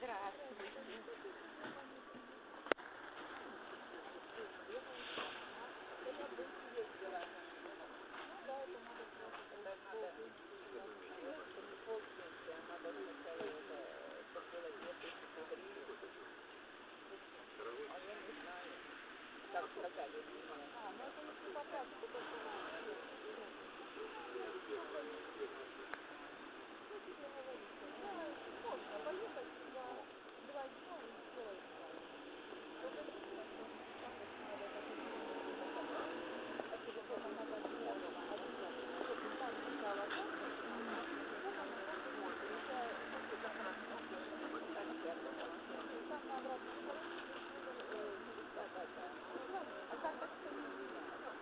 Как сказали, ну это не поправка, только можно поехать за 2 дня и сделать так. Только там надо так телефона надо рядом, обязательно. Чтобы там сначала там на обратной стороне а так как все не меняется.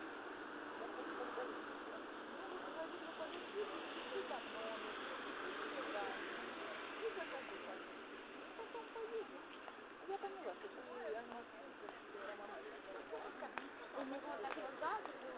И там номер, и данные, и закажи, потом поедешь. Я поняла, что ты, она, у него так назад,